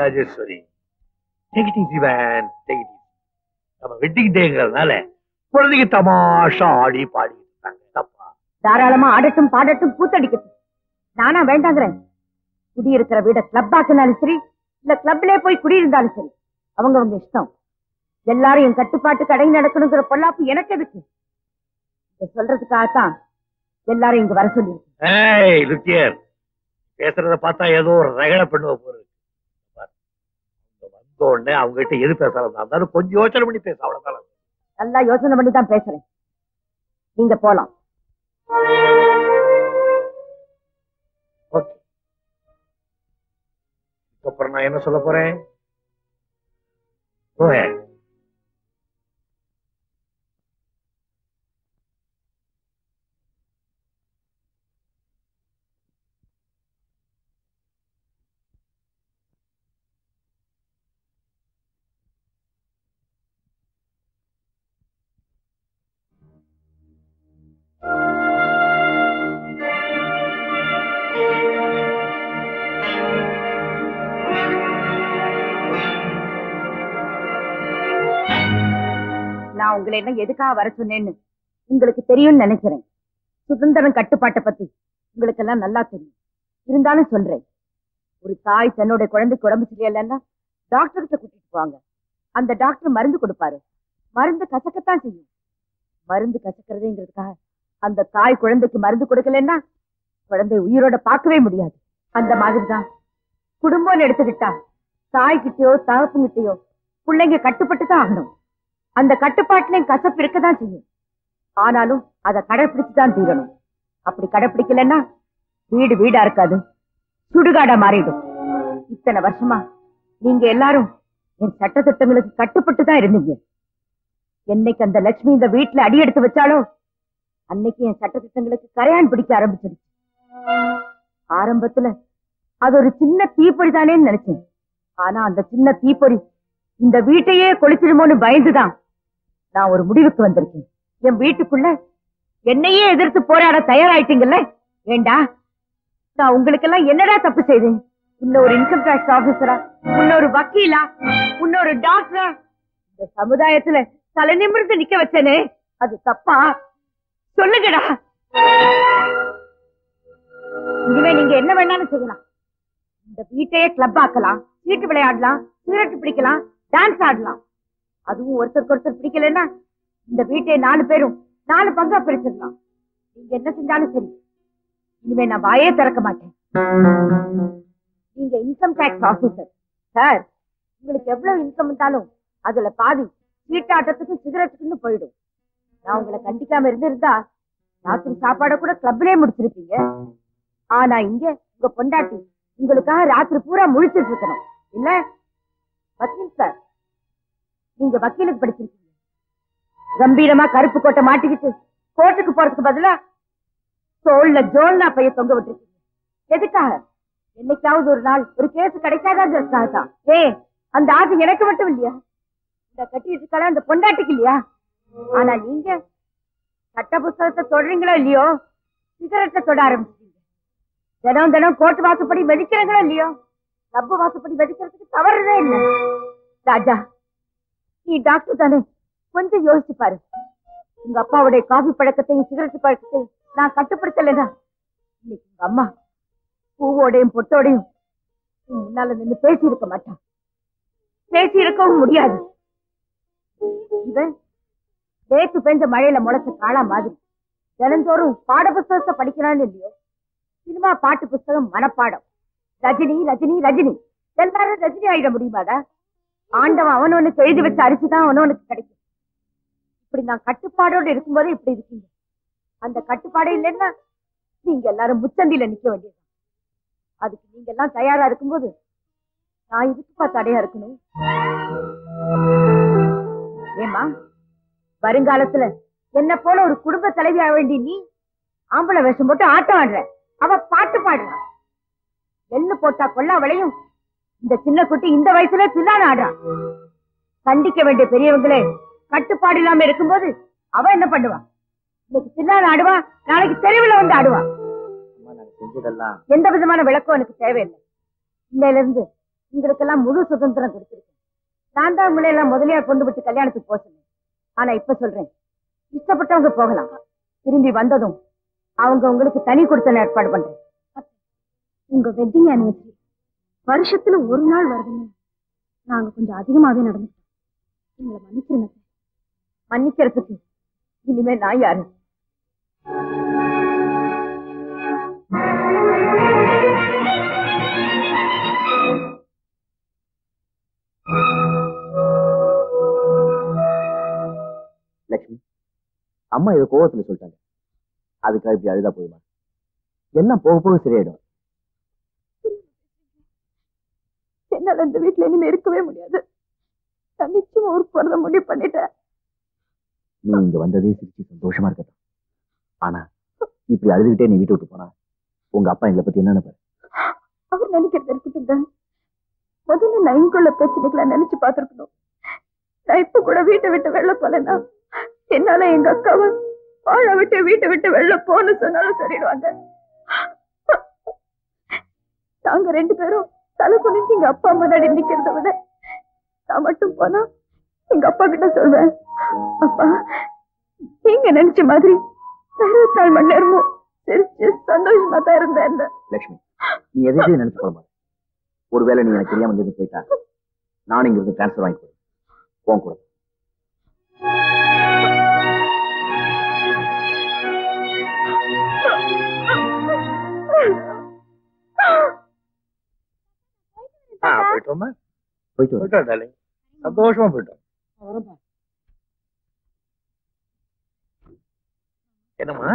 Rajeswari, take it easy man, take it easy. நம்ம wedding டேங்கிறதுனால குழந்தைங்க தமாஷா ஆடி பாடி தப்பா? தாராளமா ஆடட்டும் பாடட்டும் கூத்தடிக்கட்டும். நானா வேண்டாங்கிறேன்? குடியிருக்கிற வீட கிளப் ஆக்கினாலும் சரி, இல்ல கிளப்லயே போய் குடியிருந்தாலும் சரி, அவங்க இஷ்டம். எல்லாரும் என் கட்டுப்பாட்டுக்கு அடங்கி நடக்கணுங்கிற பொல்லாப்பு எனக்கு எதுக்கு? இத சொல்றதுக்காகத்தான் எல்லாரும் இங்க வர சொல்லி. பேசுறத பார்த்தா ஏதோ ஒரு ரகட பண்ணுவ போறது. வந்த உடனே அவங்க கிட்ட எது பேசலாம் இருந்தாலும் கொஞ்சம் யோசனை பண்ணி பேச, அவ்வளவுதான். நல்லா யோசனை பண்ணி தான் பேசுறேன். நீங்க போலாம். அப்புறம் நான் என்ன சொல்ல போறேன்? நான் உங்களை என்ன எதுக்காக வர சொன்னேன்னு உங்களுக்கு தெரியும்னு நினைக்கிறேன். சுதந்திரம் கட்டுப்பாட்டை பத்தி உங்களுக்கு எல்லாம் நல்லா தெரியும். இருந்தாலும் சொல்றேன், ஒரு தாய் தன்னோட குழந்தைக்கு உடம்பு சரியில்லைன்னா டாக்டர்கிட்ட கூட்டிட்டு போவாங்க. அந்த டாக்டர் மருந்து கொடுப்பாரு. மருந்து கசக்கத்தான் செய்யும். மருந்து கசக்கிறதுங்கிறதுக்காக அந்த தாய் குழந்தைக்கு மருந்து கொடுக்கலன்னா குழந்தை உயிரோட பார்க்கவே முடியாது. அந்த மாதிரிதான் குடும்பம்னு எடுத்துக்கிட்டா தாய்கிட்டயோ தகப்புங்கிட்டயோ பிள்ளைங்க கட்டுப்பட்டு தான் ஆகணும். அந்த கட்டுப்பாட்டுலயும் கசப்பு இருக்கதான் செய்யும். ஆனாலும் அதை கடைப்பிடிச்சுதான் தீரணும். அப்படி கடைப்பிடிக்கலன்னா வீடு வீடா இருக்காது, சுடுகாடா மாறிடும். இத்தனை வருஷமா நீங்க எல்லாரும் என் சட்ட திட்டங்களுக்கு கட்டுப்பட்டு தான் இருந்தீங்க. என்னைக்கு அந்த லட்சுமி இந்த வீட்டுல அடி எடுத்து வச்சாலோ அன்னைக்கு என் சட்ட திட்டங்களுக்கு கரையான் பிடிக்க ஆரம்பிச்சிடுச்சு. ஆரம்பத்துல அது ஒரு சின்ன தீப்பொறிதானேன்னு நினைச்சேன். ஆனா அந்த சின்ன தீப்பொறி இந்த வீட்டையே கொளுத்திடுமோன்னு பயந்துதான் நான் ஒரு முடிவுக்கு வந்திருக்கேன். என் வீட்டுக்குள்ள என்னையே எதிர்த்து போராட தயாராயிட்டீங்கல்ல? வேண்டா, நான் உங்களுக்கு எல்லாம் என்னடா தப்பு செய்தேன்? இன்னொரு இன்கம் டாக்ஸ் ஆபீசரா, இன்னொரு வக்கீலா, இன்னொரு டாக்டரா இந்த சமுதாயத்துல தலை நிமிர்ந்து நிக்க வச்சனே, அது தப்பா? சொல்லுங்கடா. இனிமே நீங்க என்ன வேணாலும் செய்யலாம். இந்த வீட்டையே கிளப் ஆக்கலாம், சீட்டு விளையாடலாம், சிகரெட் பிடிக்கலாம், டான்ஸ் ஆடலாம். அதுவும் ஒருத்தருக்கு ஒருத்தர் பிடிக்கலன்னா இந்த வீட்டை 4 பேரும் 4 பங்கா பிரிச்சிடலாம். நீங்க என்ன செஞ்சாலும் சரி, இனிமே நான் வாயே திறக்க மாட்டேன். நீங்க இன்கம் டாக்ஸ் ஆபீசர் சார். உங்களுக்கு எவ்வளவு இன்கம் இருந்தாலும் அதுல பாதி சீட்டாட்டத்துக்கும் சிகரெட்டுக்குன்னு போயிடும். நான் உங்களை கண்டிக்காம இருந்திருந்தா ராத்திரி சாப்பாட கூட கிளப்லயே முடிச்சிருப்பீங்க. ஆனா இங்க உங்க பொண்டாட்டி உங்களுக்காக ராத்திரி பூரா முழிச்சிட்டு இருக்கணும் இல்ல? வக்கீல் சார், நீங்க வக்கீலுக்கு படிச்சிருக்கீங்க. கம்பீரமா கருப்பு கோட்டை மாட்டிக்கிட்டு கோர்ட்டுக்கு போறதுக்கு பதிலா தோல்ல ஜோல்னா பைய தொங்க விட்டுருக்கீங்க. எதுக்காக? என்னைக்காவது ஒரு நாள் ஒரு கேஸ் கிடைக்காதான். அந்த ஆசை எனக்கு மட்டும் இல்லையா? இந்த கட்டிட்டு இருக்கால அந்த பொண்டாட்டிக்கு இல்லையா? ஆனா நீங்க சட்ட புஸ்தகத்தை தொடறீங்களோ இல்லையோ, சிகரெட்டை தொட ஆரம்பிச்சிட்டீங்க. தினம் தினம் கோர்ட்டு வாசப்படி வெடிக்கிறீங்களோ இல்லையோ, ரப்பு வாசப்படி வெடிக்கிறதுக்கு தவறுதே இல்லை. ராஜா, நீ டாக்டர் தானே, கொஞ்சம் யோசிச்சு பாரு. உங்க அப்பாவுடைய காபி பழக்கத்தையும் சிகரெட் பழக்கத்தையும் நான் கட்டுப்படுத்தலைன்னா இன்னைக்கு உங்க அம்மா பூவோடையும் பொட்டோடையும் முன்னால நின்று பேசி இருக்க மாட்டான். பேசி இருக்கவும் முடியாது. இவன் நேற்று பெஞ்ச மழையில முளைச்ச காளா மாதிரி தினந்தோறும் பாட புஸ்தகத்தை படிக்கிறான்னு இல்லையோ, சினிமா பாட்டு புஸ்தகம் மனப்பாடம். ரஜினி ரஜினி ரஜினி, எல்லாரும் ரஜினி ஆயிட முடியுமாடா? ஆண்டவன் அவனவனுக்கு எழுதி வச்ச அரிசிதான் அவனவனுக்கு கிடைக்கும். இப்படி நான் கட்டுப்பாடோடு இருக்கும்போதே இப்படி இருக்கீங்க. அந்த கட்டுப்பாடு இல்லைன்னா நீங்க எல்லாரும் முச்சந்தில நிக்க வேண்டியது. அதுக்கு நீங்க எல்லாம் தயாரா இருக்கும்போது நான் இதுக்குப்பா தடையா இருக்கணும்? ஏமா, வருங்காலத்துல என்ன போல ஒரு குடும்ப தலைவி ஆக வேண்டிய நீ ஆம்பளை வேஷம் போட்டு ஆட்டம் ஆடுற, அவ பாட்டு பாடுறான். எள்ளு போட்டா கொள்ளா விளையும் இந்த சின்ன குட்டி இந்த வயசுல தில்லான ஆடுறான். கண்டிக்க வேண்டிய பெரியவங்களே கட்டுப்பாடு இல்லாம இருக்கும்போது அவ என்ன பண்ணுவா? இன்னைக்கு தில்லான ஆடுவா, நாளைக்கு தெருவில் வந்து ஆடுவா. எந்த விதமான விளக்கம் எனக்கு தேவையில்லை. இன்னையில இருந்து உங்களுக்கெல்லாம் முழு சுதந்திரம் கொடுத்திருக்கேன். நான் தான் உங்களை எல்லாம் முதலியார் கொண்டு விட்டு கல்யாணத்துக்கு போக சொன்னேன். ஆனா இப்ப சொல்றேன், இஷ்டப்பட்டவங்க போகலாம். திரும்பி வந்ததும் அவங்க உங்களுக்கு தனி கொடுத்த ஏற்பாடு பண்றேன். உங்க வெட்டிங் ஆனிவர்சரி வருஷத்துல ஒரு நாள் வருதுங்க. நாங்க கொஞ்சம் அதிகமாவே நடந்துட்டோம். எங்களை மன்னிச்சிருங்க. மன்னிக்கிறதுக்கு இனிமே நான் யாரு? லட்சுமி, அம்மா இதை கோவத்துல சொல்லிட்டாங்க. அதுக்காக இப்படி அழுதா போதுமா? எல்லாம் போக போக சரியாயிடும். என்னால இந்த வீட்டுல இனிமே இருக்கவே முடியாது. நான் நிச்சயமா ஊருக்கு போறத முடிவு பண்ணிட்டேன். நீ இங்க வந்ததே சிரிச்சு சந்தோஷமா இருக்கட்டும். ஆனா இப்படி அழுதுகிட்டே நீ வீட்டு விட்டு போனா உங்க அப்பா எங்களை பத்தி என்ன நினைப்பாரு? அவர் நினைக்கிறது இருக்கட்டும். முதல்ல நான் இங்குள்ள பிரச்சனைகளை நினைச்சு பார்த்திருக்கணும். நான் இப்ப கூட வீட்டை விட்டு வெளில போலன்னா என்னால எங்க அக்காவை வாழ விட்டு வீட்டை விட்டு வெளில போன்னு சொன்னாலும் சொல்லிடுவாங்க. நாங்க 2 பேரும் தலை குனிஞ்சு எங்க அப்பா முன்னாடி நிக்கிறத விட நான் மட்டும் போனா எங்க அப்பா கிட்ட சொல்வேன், அப்பா நீங்க நினைச்ச மாதிரி 24 மணி நேரமும் சிரிச்சு சந்தோஷமா தான் இருந்தேன். லட்சுமி, நீ எதையும் நினைச்சு போட மாட்டேன். ஒருவேளை நீ எனக்கு தெரியாம இங்கிருந்து போயிட்டா நானும் இங்கிருந்து டிரான்ஸ்பர் வாங்கி போறேன். போன் கூட போயிட்டோமா? போயிட்டு போயிட்டோம் டார்லிங். சந்தோஷமா போயிட்டோம். என்னம்மா?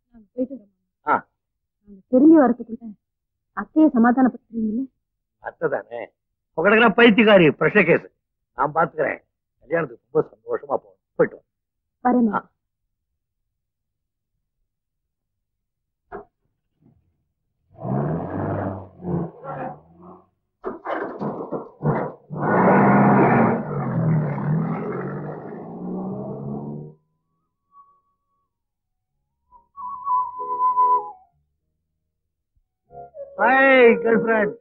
திரும்பி வரதுக்குள்ள அத்தைய சமாதானப்படுத்துறீங்கல்ல? அத்தை தானே உங்களுக்கு பைத்தியக்காரி பிரஷர் கேஸ். நான் பாத்துக்கிறேன். கல்யாணத்துக்கு ரொம்ப சந்தோஷமா போகணும். போயிட்டு வரேம்மா. Hi girlfriend.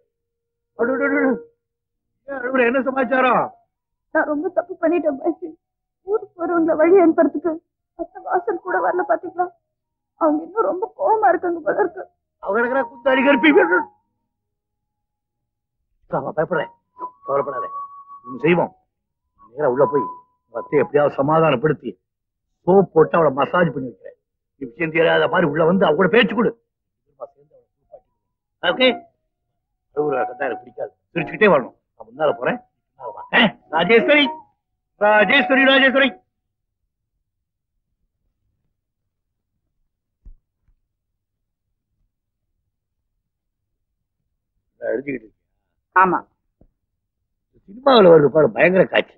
என்ன சமாச்சாரம்? நான் ரொம்ப தப்பு பண்ணிட்டேன் பாய்ஃப்ரெண்ட். ஊருக்கு போறவங்களை வழி அனுப்புறதுக்கு அத்தை வாசல் கூட வரல பாத்தீங்களா? அவங்க இன்னும் ரொம்ப கோவமா இருக்காங்க போல இருக்கு. அவங்க குந்தாடி கருப்பி பயப்படுறேன். கவலைப்படாத, செய்வோம். நேரம் உள்ள போய் அத்தையை எப்படியாவது சமாதானப்படுத்தி சோப் போட்டு அவளை மசாஜ் பண்ணி வைக்கிறேன். விஷயம் தெரியாத மாதிரி உள்ள வந்து அவ கூட பேச்சு கொடு. ஓகே, எனக்கு பிடிக்காது. சிரிச்சுக்கிட்டே வரணும். நான் முன்னால போறேன். ராஜேஸ்வரி, ராஜேஸ்வரி, ராஜேஸ்வரி. எழுதிக்கிட்டு ஆமா, சினிமாவில் வருது பாரு, பயங்கர காட்சி.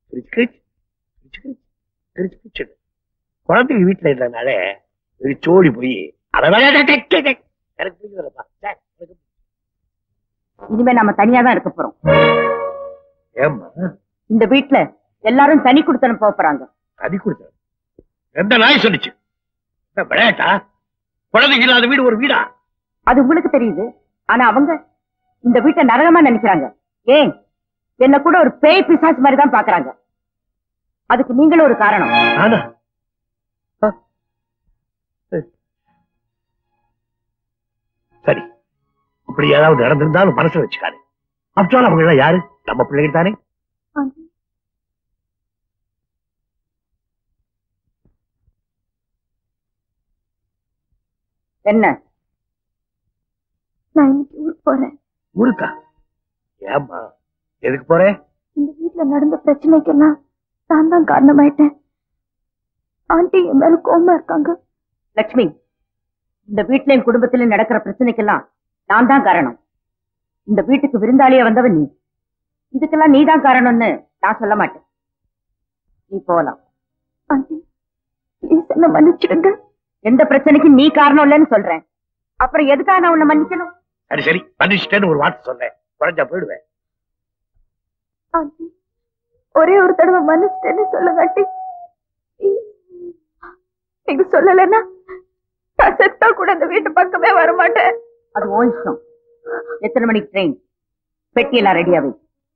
குழந்தைங்க வீட்டுல இருந்தனால சோடி போய் எனக்கு பிடிக்கிறப்பா. இனிமே நம்ம தனியா தான் இருக்க போறோம். ஏம்மா? இந்த வீட்டுல எல்லாரும் தனி கொடுத்தன போறாங்க. தனி கொடுத்த எந்த நாய் சொல்லிச்சு? விளையாட்டா? குழந்தைங்க இல்லாத வீடு ஒரு வீடா? அது உங்களுக்கு தெரியுது. ஆனா அவங்க இந்த வீட்டை நரகமா நினைக்கிறாங்க. ஏன் என்ன கூட ஒரு பேய் பிசாசு மாதிரி தான் பாக்குறாங்க. அதுக்கு நீங்களும் ஒரு காரணம். சரி, இப்படி ஏதாவது நடந்திருந்தாலும் மனசுல வச்சுக்காரு. அப்சால் அவங்க எல்லாம் யாரு? நம்ம பிள்ளைகள் தானே. என்ன? நான் இன்னைக்கு ஊருக்கு போறேன். ஊருக்கா? ஏம்மா, எதுக்கு போறேன்? இந்த வீட்டுல நடந்த பிரச்சனைக்கெல்லாம் நான் தான் காரணமாயிட்டேன். ஆண்டி என் மேல கோவமா இருக்காங்க. லட்சுமி, இந்த வீட்லயும் குடும்பத்திலும் நடக்கிற பிரச்சனைக்கெல்லாம் நான் தான் காரணம். இந்த வீட்டுக்கு விருந்தாளியா வந்தவன் நீ. இதுக்கெல்லாம் நீதான் காரணம்னு நான் சொல்ல மாட்டேன். நீ போலாம். ஆண்டி ப்ளீஸ் என்ன மன்னிச்சிடுங்க. எந்த பிரச்சனைக்கு நீ காரணம் இல்லைன்னு சொல்றேன். அப்புறம் எதுக்காக நான் உன்னை மன்னிக்கணும்? சரி சரி, மன்னிச்சிட்டேன்னு ஒரு வார்த்தை சொன்னேன், குறைஞ்சா போயிடுவேன். ஆண்டி ஒரே ஒரு தடவை மன்னிச்சிட்டேன்னு சொல்லுங்க ஆண்டி. நீங்க சொல்லலைன்னா நான் செத்தா கூட இந்த வீட்டு பக்கமே வரமாட்டேன். அது ஓ இஷ்டம். எத்தனை மணிக்கு ட்ரெயின்? பெட்டியெல்லாம் ரெடியாவே.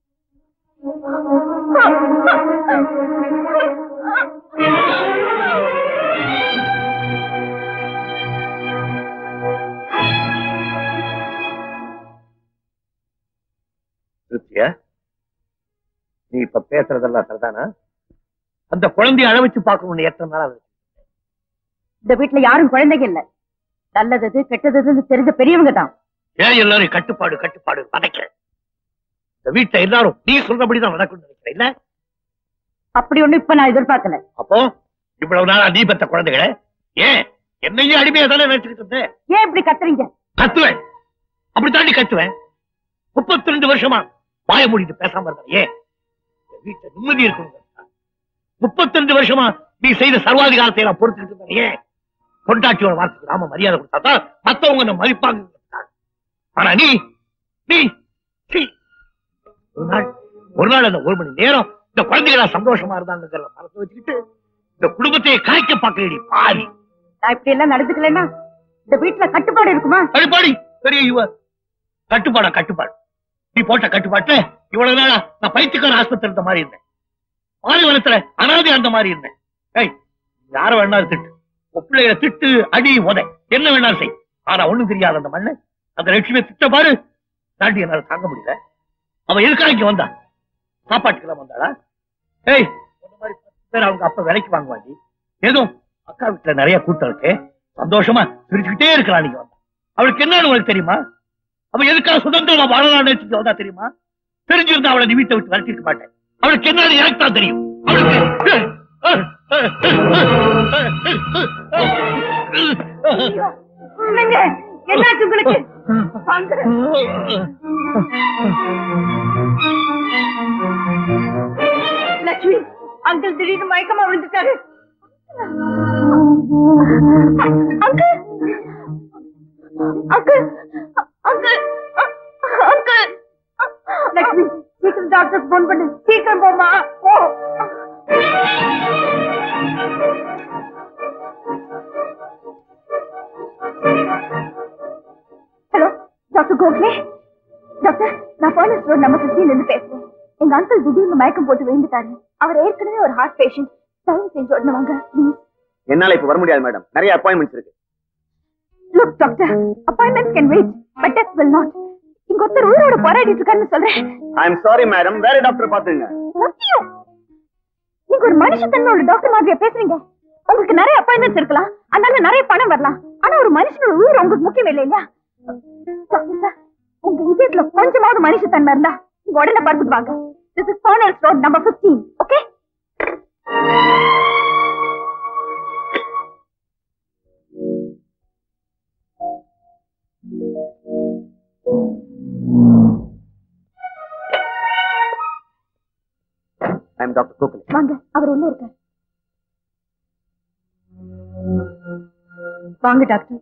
நீ இப்ப பேசுறதெல்லாம் சரிதானா? அந்த குழந்தைய அழ வச்சு பார்க்கணும்னு எத்தனை நாள் ஆகுது? இந்த வீட்டுல யாரும் குழந்தைங்க இல்ல. நல்லது கெட்டது தெரிஞ்ச பெரியவங்க தான். ஏன் எல்லாரும் கட்டுப்பாடு கட்டுப்பாடு பதைக்க? இந்த வீட்டை எல்லாரும் நீ சொல்றபடிதான் நடக்கும் நினைக்கிறேன் இல்ல? அப்படி ஒண்ணு இப்ப நான் எதிர்பார்க்கல. அப்போ இவ்வளவு நாளா நீ பெற்ற குழந்தைகளை ஏன் என்னையும் அடிமையா தானே நினைச்சுக்கிட்டு இருந்தேன்? ஏன் இப்படி கத்துறீங்க? கத்துவேன், அப்படி தாண்டி கத்துவேன். 32 வருஷமா வாய மூடிட்டு பேசாம இருந்தேன். ஏன் வீட்டை நிம்மதி இருக்கணும். 32 வருஷமா நீ செய்த சர்வாதிகாரத்தை எல்லாம் பொறுத்துக்கிட்டு இருந்தேன். ஏன் கொண்டாட்டியோட வார்த்தைக்கு நாம மரியாதை கொடுத்தாதான் மத்தவங்க நம்ம மதிப்பாங்க. ஆனா நீ நீ ஒரு நாள் அந்த 1 மணி நேரம் இந்த குழந்தைகளா சந்தோஷமா இருந்தாங்கிறத மனசு வச்சுக்கிட்டு இந்த குடும்பத்தையே கலைக்க பார்க்கலடி பாதி. நான் இப்படி எல்லாம் நடந்துக்கலன்னா இந்த வீட்டுல கட்டுப்பாடு இருக்குமா? கட்டுப்பாடு பெரிய இவ கட்டுப்பாடா கட்டுப்பாடு. நீ போட்ட கட்டுப்பாட்டுல இவ்வளவு நாளா நான் பைத்தியக்கார ஆஸ்பத்திரி இருந்த மாதிரி இருந்தேன். பாலைவனத்துல அனாதை அந்த மாதிரி இருந்தேன். ஏய், யார வேணாலும் திட்டு, பிள்ளைகளை திட்டு, அடி, உதை, என்ன வேணாலும் செய். ஆனா ஒண்ணும் தெரியாத அந்த மண்ணு அந்த லட்சுமியை திட்ட பாரு தாண்டி என்னால தாங்க முடியல. அவ எதுக்காக இங்க வந்தா? சாப்பாட்டுக்கெல்லாம் வந்தாளா? ஏய், இந்த மாதிரி 10 பேர் அவங்க அப்ப விலைக்கு வாங்குவாண்டி. ஏதோ அக்கா வீட்டுல நிறைய கூட்டம் இருக்கு, சந்தோஷமா சிரிச்சுக்கிட்டே இருக்கலாம். நீங்க வந்தா அவளுக்கு என்னன்னு உனக்கு தெரியுமா? அவ எதுக்காக சுதந்திரமா வாழலாம்னு வச்சுட்டு வந்தா தெரியுமா? தெரிஞ்சிருந்தா அவளை நீ வீட்டை விட்டு விரட்டிருக்க மாட்டேன். அவளுக்கு என்னன்னு எனக்கு தான் தெரியும். என்னாச்சு உங்களுக்கு? லட்சுமி, அங்கிள் திடீர்னு மயக்கமா விழுந்துட்டாரு. Uncle uncle uncle uncle. Lakshmi, சீக்கிரம் டாக்டருக்கு போன் பண்ணு. சீக்கிரம் போமா. Hello doctor Gokhale. டாக்டர், நான் ஃபர்னஸ் ரோட் நம்பர் 15 இருந்து பேசுறேன். எங்க அங்கிள் திடீர்னு மயக்கம் போட்டு விழுந்துட்டாரு. அவர் ஏற்கனவே ஒரு ஹார்ட் பேஷண்ட். தயவு செஞ்சு உடனே வாங்க ப்ளீஸ். என்னால இப்ப வர முடியாது மேடம், நிறைய அப்பாயின்மெண்ட்ஸ் இருக்கு. Look doctor, appointments can wait, but death will not. இங்க ஒருத்தர் உயிரோட போராடிட்டு இருக்காருன்னு சொல்றேன். I am sorry மேடம், வேற டாக்டர் பாத்துங்க. சத்தியம், நீங்க ஒரு மனுஷத்தன்மை உள்ள டாக்டர் மாதிரியா பேசுறீங்க? உங்களுக்கு நிறைய அப்பாயின்மெண்ட்ஸ் இருக்கலாம், அதனால நிறைய பணம் வரலாம். ஆனா ஒரு மனுஷனோட உயிர் உங்களுக்கு முக்கியம் இல்லை இல்லையா? டாக்டர் சார், உங்க இதயத்துல கொஞ்சமாவது மனுஷத்தன்மை இருந்தா நீங்க உடனே பார்த்துட்டு வாங்க. This is Furness Road number 15, okay? I am Dr. Kokale. வாங்க, அவர் உள்ள இருக்கார். வாங்க டாக்டர்.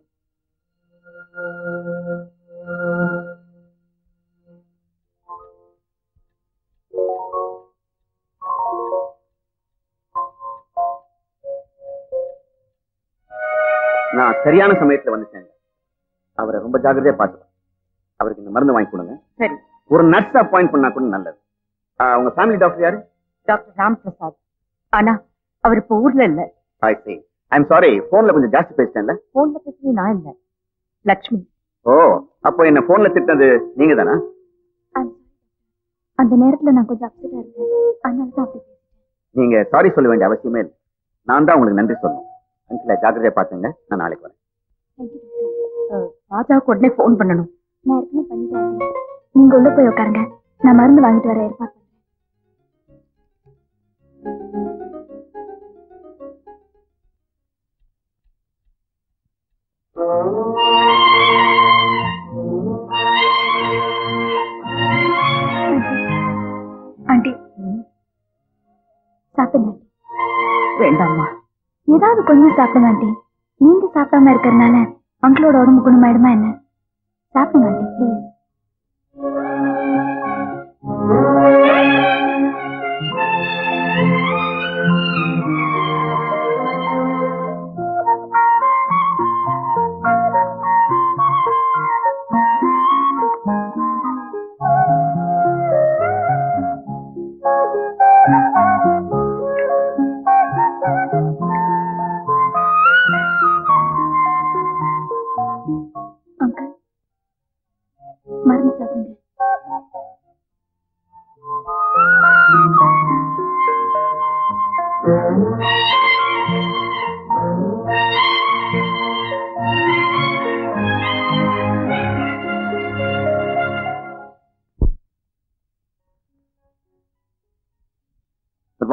நான் சரியான சமயத்துல வந்துட்டேன். அவரை ரொம்ப ஜாக்கிரதையா பார்த்துக்கலாம். அவருக்கு இந்த மருந்து வாங்கி கொடுங்க. சரி. ஒரு நர்ஸ் அப்பாயிண்ட் பண்ணா கூட நல்லது. உங்க ஃபேமிலி டாக்டர் யாரு? டாக்டர் ராம் பிரசாத். ஆனா அவர் இப்ப ஊர்ல இல்ல. I see. I'm sorry, போன்ல கொஞ்சம் ஜாஸ்தி பேசிட்டேன்ல. போன்ல பேசுறது நான் இல்ல, லட்சுமி. ஓ, அப்போ என்ன போன்ல திட்டினது நீங்க தானா? அந்த நேரத்துல நான் கொஞ்சம் அப்செட்டா இருக்கேன், அதனால தான் அப்படி பேசிட்டேன். நீங்க சாரி சொல்ல வேண்டிய அவசியமே இல்லை. நான் தான் உங்களுக்கு நன்றி சொல்லணும். அங்கிள் ஜாக்கிரதையா பாத்துங்க, நான் நாளைக்கு வரேன். ராஜாவுக்கு உடனே போன் பண்ணணும். நான் ஏற்கனவே பண்ணிட்டேன். நீங்க உள்ள போய் உட்காருங்க, நான் மருந்து வாங்கிட்டு வர ஏற்பாடு பண்றேன். ஆண்டி சாப்பிடுங்க. வேண்டாம்மா, ஏதாவது கொஞ்சம் சாப்பிடுங்க ஆண்டி. நீங்க சாப்பிடாம இருக்கிறதுனால அங்கிளோட உடம்பு குணமாயிடுமா என்ன? சாப்பிடுங்க ஆண்டி ப்ளீஸ்.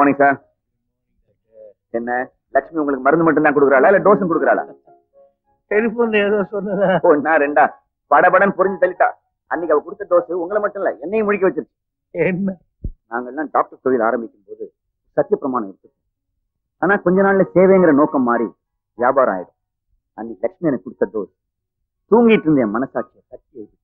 Morning sir. என்ன லட்சுமி உங்களுக்கு மருந்து மட்டும் தான் கொடுக்குறாளா இல்ல டோஸும் கொடுக்குறாளா? டெலிபோன்ல ஏதோ சொன்னதா? ஒன்னா ரெண்டா படபடன்னு புரிஞ்சு தள்ளிட்டா. அன்னைக்கு அவ கொடுத்த டோஸ் உங்களை மட்டும் இல்ல என்னையும் முழிக்க வச்சிருச்சு. என்ன? நாங்கெல்லாம் டாக்டர் தொழில் ஆரம்பிக்கும் போது சத்திய பிரமாணம் இருக்கு. ஆனா கொஞ்ச நாள்ல சேவைங்கிற நோக்கம் மாறி வியாபாரம் ஆயிடும். அன்னைக்கு லட்சுமி எனக்கு கொடுத்த டோஸ் தூங்கிட்டு இருந்த என் மனசாட்சியை தட்டி எழுதி.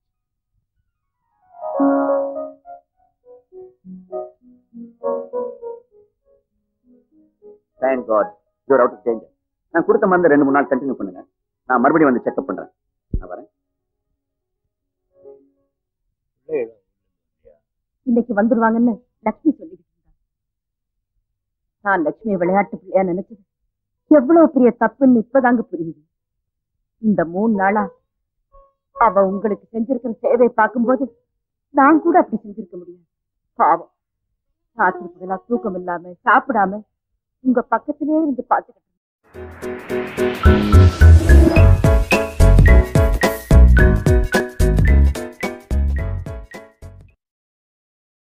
Thank God you are out of danger. நான் கொடுத்த மருந்து 2-3 நாள் கண்டினியூ பண்ணுங்க. நான் மறுபடியும் வந்து செக்அப் பண்றேன். நான் வரேன். இன்னைக்கு வந்துருவாங்கன்னு லட்சுமி சொல்லிக்கிட்டு இருந்தா. நான் லட்சுமி விளையாட்டு பிள்ளையா நினைச்சது எவ்வளவு பெரிய தப்புன்னு இப்பதாங்க புரியுது. இந்த 3 நாளா அவ உங்களுக்கு செஞ்சிருக்கிற சேவையை பார்க்கும்போது நான் கூட அப்படி செஞ்சிருக்க முடியாது. பாவம் ராத்திரி பகலா தூக்கம் இல்லாம சாப்பிடாம உங்க பக்கத்திலே இருந்து பாத்துக்கிட்டு